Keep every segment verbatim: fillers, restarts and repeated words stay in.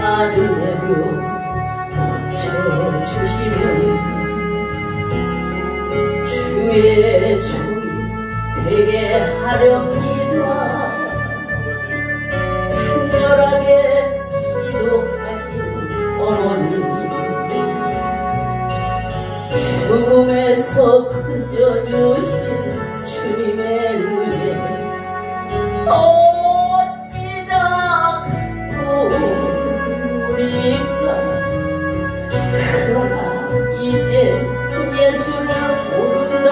아들에게 고쳐주시면 주의 종이 되게 하렵니다. 간절하게 기도하신 어머니, 죽음에서 건져주신 주님의 은혜 어찌다 우리가 그러나 이제 예수를 모른다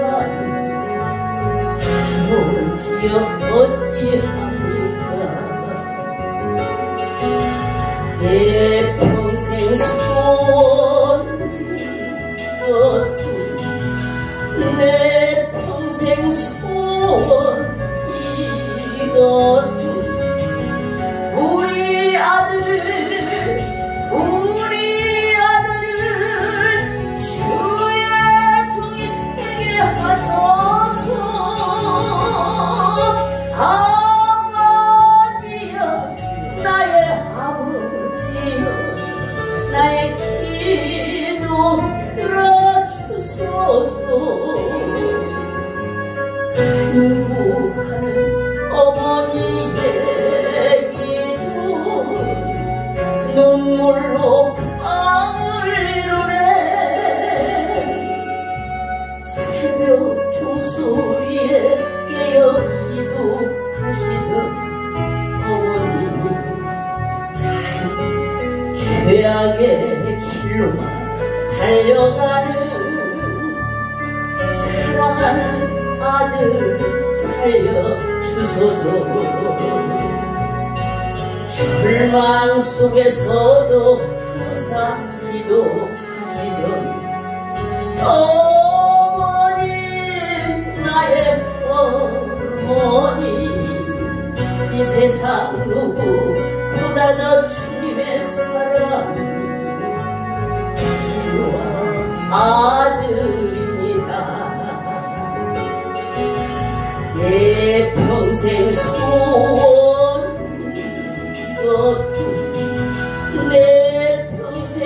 하는지여 어찌합니까. 내 평생 소원이었고 내 평생 소원이었고 우리 아들을 우리 아들을 주의 종이 되게 하소서. 아버지여 나의 아버지여 나의 기도 들어주소서. 간구하는 어머니의 기도 눈물로 밤을 이루네. 새벽 종소리에 깨어 기도하시던 어머니, 죄악의 길로만 달려가는 사랑하는 아들 살려주소서. 절망 속에서도 항상 기도하시던 어머니, 나의 어머니, 이 세상 누구보다 더 주님의 사랑이 필요한 아들입니다. 내 평생 소원이었고 내 평생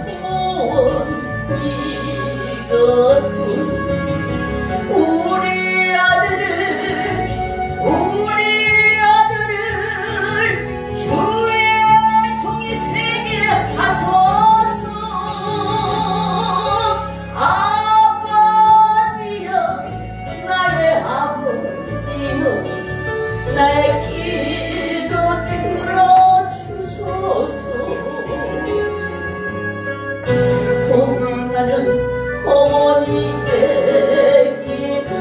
소원이었고 우리 아들을 우리 아들을 주의 종이 되게 하소서. 아버지여 나의 아버지여 나의 기도 들어주소서. 통하는 어머니의 기도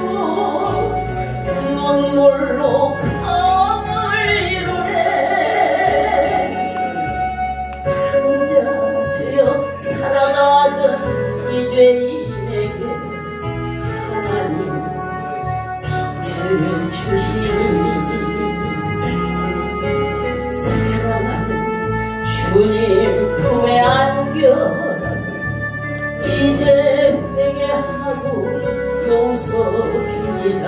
눈물로 밤을 이루네. 강자 되어 살아가던 이 죄인에게 하나님 빛을 주시니 사랑하는 주님 품에 안겨라. 이제 회개하고 용서합니다.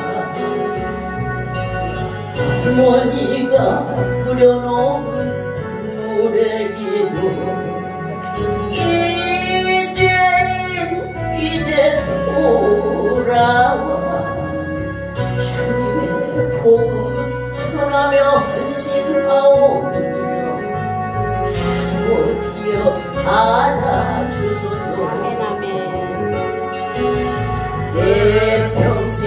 어머니가 부려놓은 눈물의 기도 이제인 이제 돌아와 주님의 복음 전하며 헌신하오니 아버지여 받아주소서. 내 평생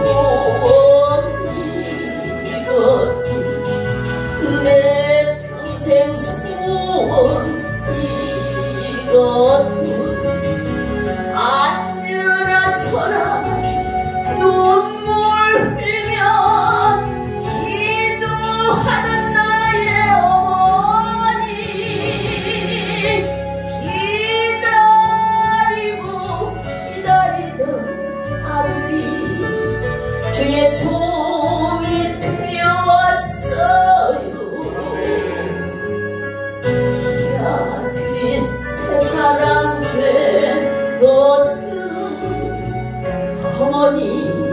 소원이었고 내 평생 소원이었고 앉으나 서나 눈물 흘리며 기도하는 나의 어머니, 기다리고 기다리던 아들이 주의 종이 되어왔어요. 이 아들이 새 사람 된 것은 어머니